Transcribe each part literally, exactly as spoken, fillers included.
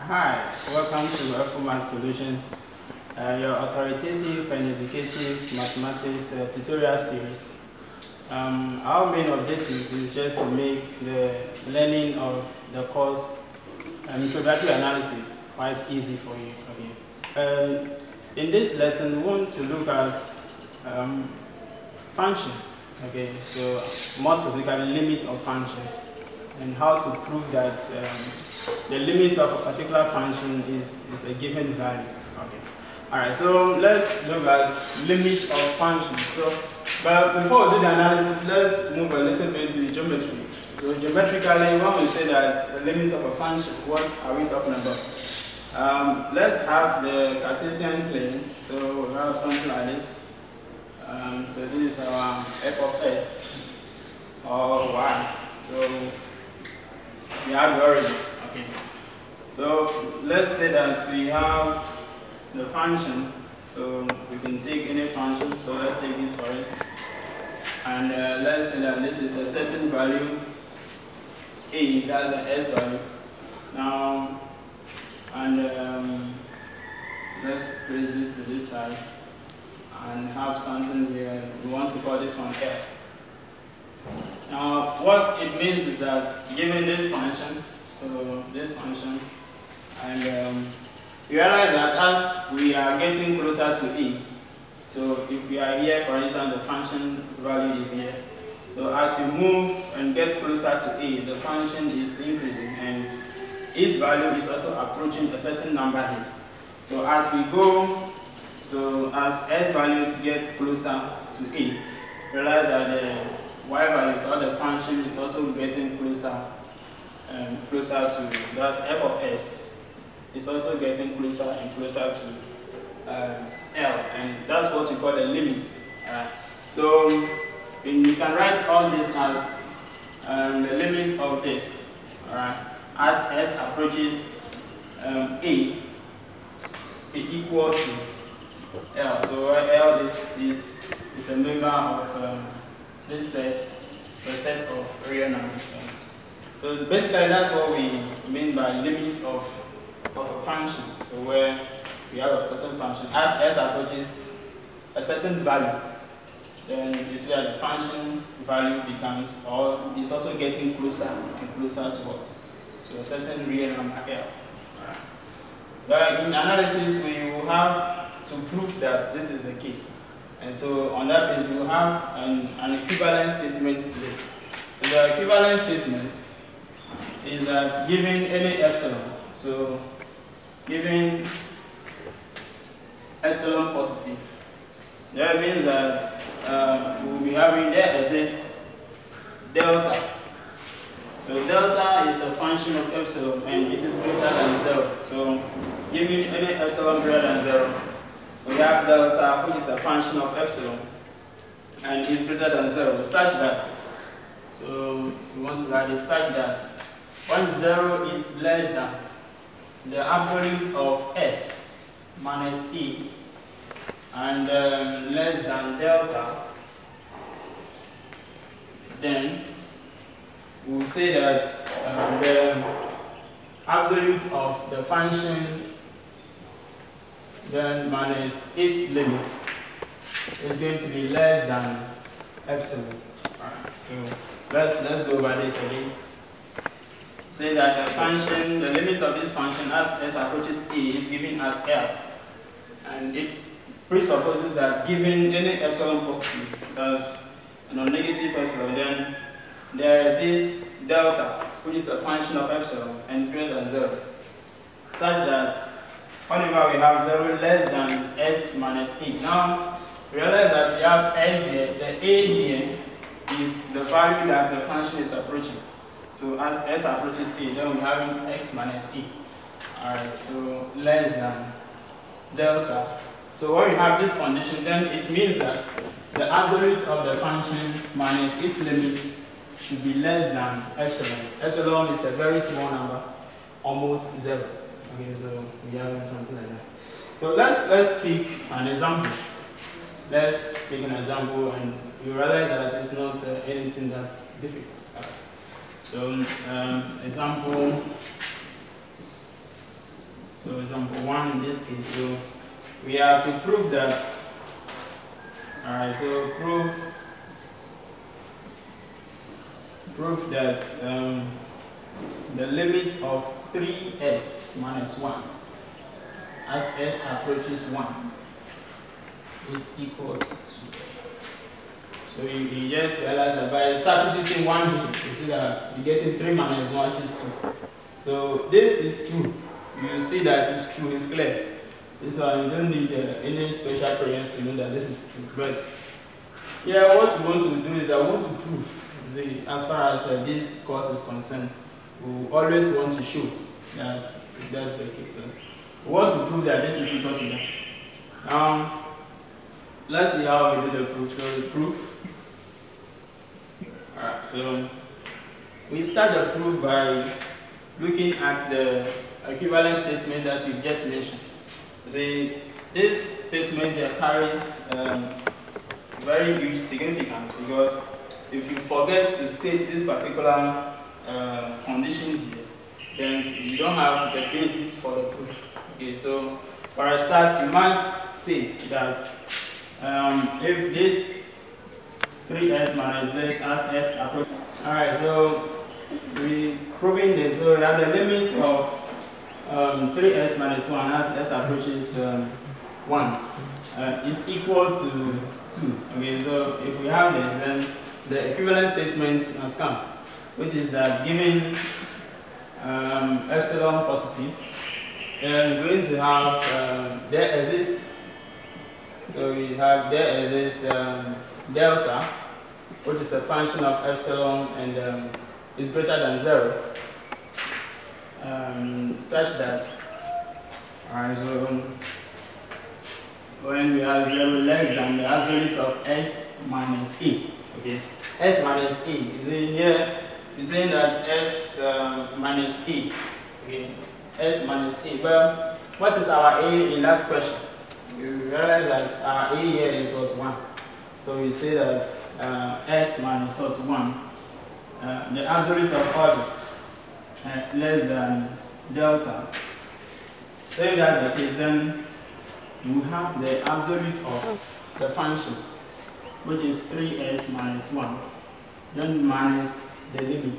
Hi, welcome to F O Math Solutions, uh, your authoritative and educative mathematics uh, tutorial series. Um, our main objective is just to make the learning of the course um, introductory analysis quite easy for you. Okay. Um, in this lesson, we want to look at um, functions. Okay, so more specifically, limits of functions, and how to prove that um, the limit of a particular function is, is a given value. Okay. Alright, so let's look at limits of functions. So, but before we do the analysis, let's move a little bit to geometry. So geometrically, when we say that the limits of a function, what are we talking about? Um, let's have the Cartesian plane. So we have something like this. Um, so this is our f of s or y. So we have the origin. Okay. So let's say that we have the function. So we can take any function. So let's take this for instance. And uh, let's say that this is a certain value a, that's the s value. Now, and um, let's trace this to this side and have something here. We want to call this one L. Now, what it means is that given this function, so this function, and um, you realize that as we are getting closer to a, so if we are here, for instance, the function value is here. So as we move and get closer to a, the function is increasing, and its value is also approaching a certain number here. So as we go, so as s values get closer to a, realize that the y values or the function is also getting closer, um, closer to, that's f of s, is also getting closer and closer to um, L, and that's what we call the limit. Right? So you can write all this as um, the limit of this. Right? As s approaches um, a, a equal to L. So L is, is, is a member of um, this set. It's a set of real numbers. So basically that's what we mean by limit of, of a function. So where we have a certain function, as s approaches a certain value, then you see that the function value becomes, or is also getting closer and closer to what? To a certain real number L. Right. But in analysis, we will have to prove that this is the case. And so on that basis, we will have an, an equivalent statement to this. So the equivalent statement is that given any epsilon, so given epsilon positive, that means that uh, we will be having, there exists delta. So delta is a function of epsilon and it is greater than zero. So given any epsilon greater than zero, we have delta, which is a function of epsilon and is greater than zero, such that, so we want to write it such that when zero is less than the absolute of s minus e and um, less than delta, then we will say that um, the absolute of the function then minus its limit is going to be less than epsilon. Alright, so let's let's go by this again. Say that the function, the limit of this function as s approaches a is given as L, and it presupposes that given any epsilon positive, that's a non-negative epsilon, then there exists delta, which is a function of epsilon and greater than zero, such that whenever we have zero less than s minus e. Now realize that we have s here, the a here is the value that the function is approaching. So as s approaches a, then we have x minus e. Alright, so less than delta. So when we have this condition, then it means that the absolute of the function minus its limit should be less than epsilon. Epsilon is a very small number, almost zero. Okay, so we have something like that. So let's let's pick an example. Let's pick an example, and you realize that it's not uh, anything that's difficult. Right. So um, example So example one in this case. So we have to prove that. Alright, so prove prove that um, the limit of three s minus one as s approaches one is equal to two. So you, you just realize that by substituting one here, you see that you're getting three minus one, which is two. So this is true. You see that it's true, it's clear. This one, you don't need uh, any special prayers to know that this is true. But yeah, what we want to do is I want to prove, see, as far as uh, this course is concerned, we always want to show that that's the case. So we want to prove that this is equal to that. Now, let's see how we do the proof. So the proof. Alright, so we start the proof by looking at the equivalent statement that we just mentioned. See, this statement here carries um, very huge significance, because if you forget to state this particular uh, condition here, then you don't have the basis for the proof. Okay, so for a start, you must state that um, if this three s minus this as s approach. Alright, so we proving this. So we have the limit of um, three s minus one as s approaches um, one uh, is equal to two. Okay, so if we have this, then the equivalent statement must come, which is that given um, epsilon positive, then we're going to have um, there exists. So we have there exists um, delta, which is a function of epsilon and um, is greater than zero, um, such that alright, so when we have zero less than the absolute of s minus a, okay, s minus a is in here. You're saying that s uh, minus a, okay, s minus a. Well, what is our a in that question? You realize that our a here is what, one. So we say that uh, s minus what, one, uh, the absolute of all this uh, less than delta. So if that's the case, then we have the absolute of the function, which is three s minus one, then minus the limit.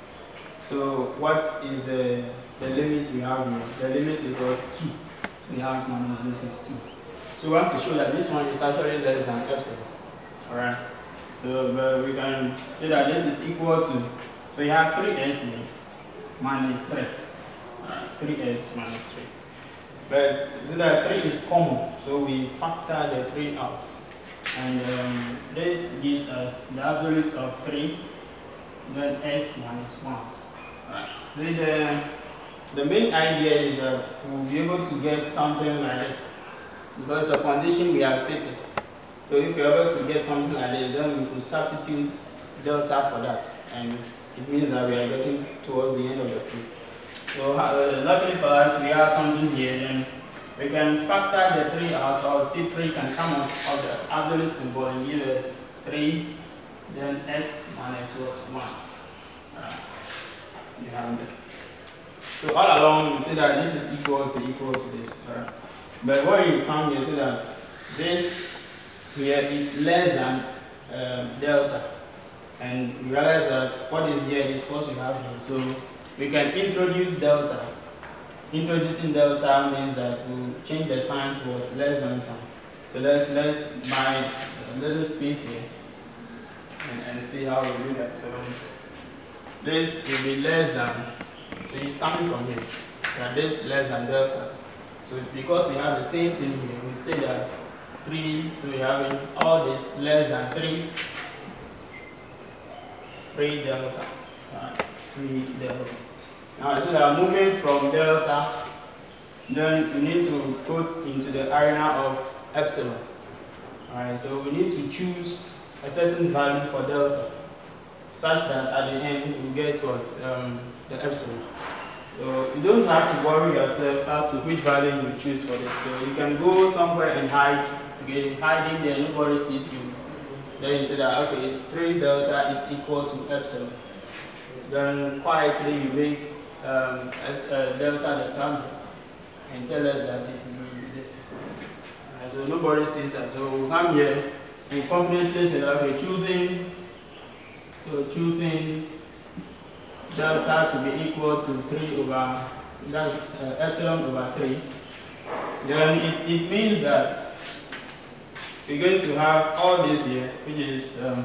So what is the, the limit we have here? The limit is of two. We have minus this is two. So we want to show that this one is actually less than epsilon. Alright. So but we can say that this is equal to, so we have three s here minus three. Alright, three s minus three. But so that three is common, so we factor the three out. And um, this gives us the absolute of three, then s minus one. Right. The, the main idea is that we'll be able to get something like this, because a condition we have stated. So if you're able to get something like this, then we could substitute delta for that, and it means that we are getting towards the end of the proof. So uh, luckily for us, we have something here, then we can factor the three out, or T three can come out of the absolute symbol and give us three, then x minus what, one. Uh, you have it. So all along, you see that this is equal to equal to this. Right? But when you come here, you see that this here is less than um, delta. And you realize that what is here is what we have here. So we can introduce delta. Introducing delta means that we'll change the sign to what? Less than sign. So let's let's buy a little space here and, and see how we do that. So this will be less than, so it's coming from here. And this less than delta. So because we have the same thing here, we say that three, so we're having all this less than three, three delta. Right, three delta. Now, so that moving from delta, then we need to put into the arena of epsilon. Alright, so we need to choose a certain value for delta, such that at the end we get what? Um, the epsilon. So you don't have to worry yourself as to which value you choose for this. So you can go somewhere and hide. Okay, hiding there, nobody sees you. Then you say that, okay, three delta is equal to epsilon. Then quietly you make um, uh, delta the subject. and tell us that it will be this. Uh, so nobody sees us. So we'll come here and confidently say that we're choosing, so choosing delta to be equal to three over, that's uh, epsilon over three. Then it, it means that we're going to have all this here, which is um,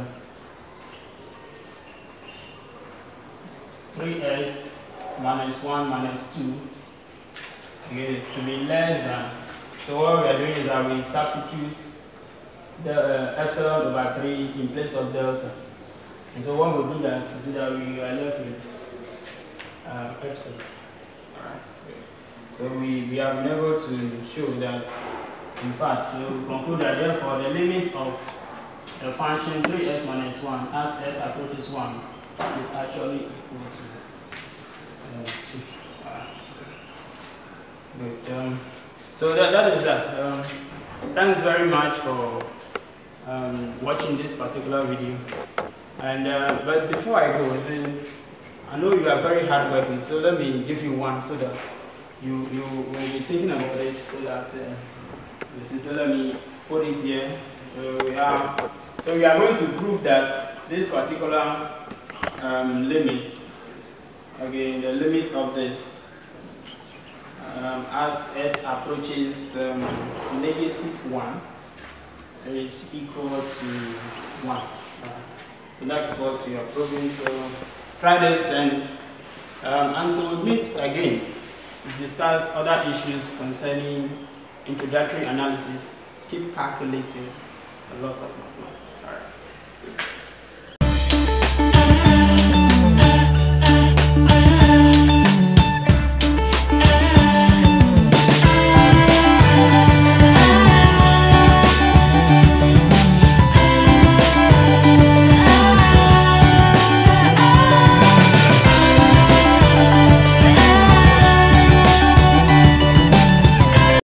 three s minus one minus two, okay, to be less than. So what we are doing is that we substitute the uh, epsilon over three in place of delta. And so when we do that, you see that we are left with uh, epsilon. Alright. So we, we have been able to show that, in fact, so we conclude that therefore the limit of the function three s minus one as s approaches one is actually equal to uh, two. Alright. So, good. Um, so that, that is that. Um, thanks very much for um, watching this particular video. And uh, but before I go, I know you are very hardworking, so let me give you one so that you you will be thinking about this. So that uh, this is, so let me put it here. So we have, so we are going to prove that this particular um, limit, okay, the limit of this um, as s approaches um, negative one is equal to one. Uh, So that's what we are proving. So try this, and um, until we meet again, we discuss other issues concerning introductory analysis. Keep calculating a lot of mathematics. All right.